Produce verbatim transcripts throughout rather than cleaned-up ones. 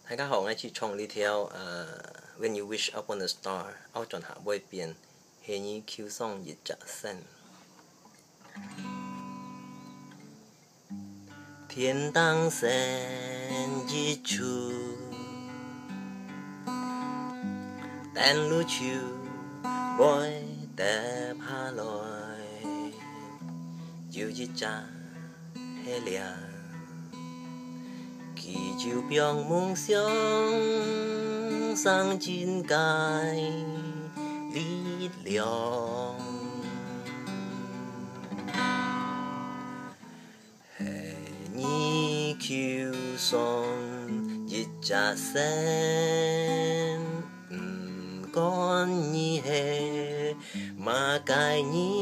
大家好，我係創呢條誒 When You Wish Upon a Star，我進行會變，係你 Q 送一隻聲。天當升日出，但路處會得下來，有一隻黑亮。祈求表夢想上境界力量，係你求送一隻聲，唔管你係馬介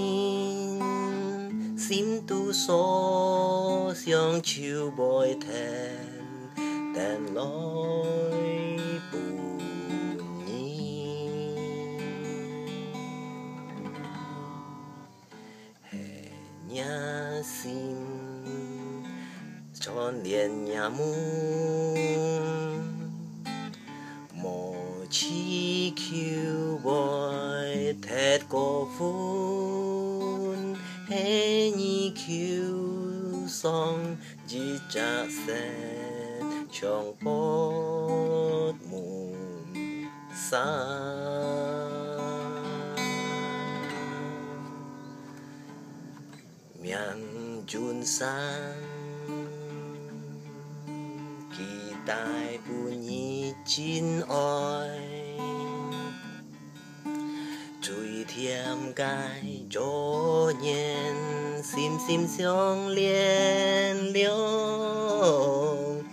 人，心都所想求背聽。但來不你，係你心串聯也夢，莫祈求為鐵過分，係你求送一隻聲。trong bốt mùn xa miang chun san kỳ tai bu nhi chín oi chui thiam gai cho nhiên sim sim xiong liên liêu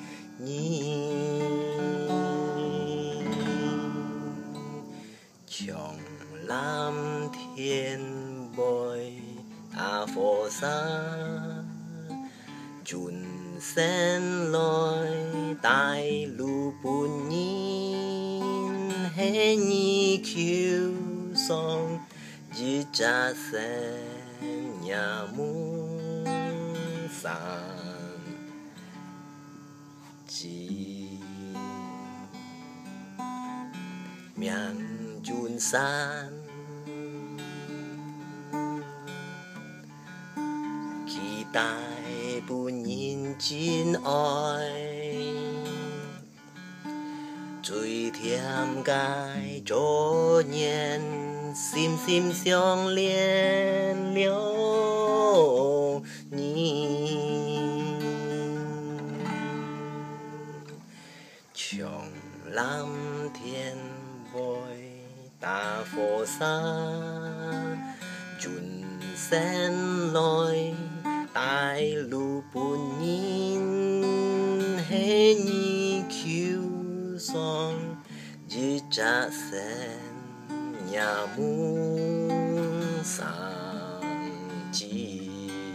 chồng làm thiên bồi ta phổ xa chun sen lôi tai lu bùn nhìn hê nhi kiêu song di cha sen nhà muôn sang chỉ miang chun san khi tai bu nhìn chín oi chui thiam gai cho nhiên sim sim xiong liên liêu nhìn chồng làm thiên vội ta phổ xa chun sen lôi tai lu bùn nhìn hê nhi kiêu song di cha sen nhà muôn sang chi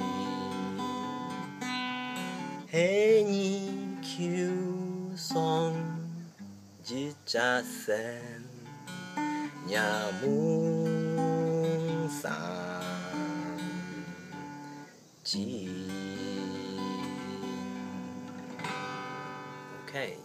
hê nhi kiêu song di cha sen nhà muôn sang chi. Okay.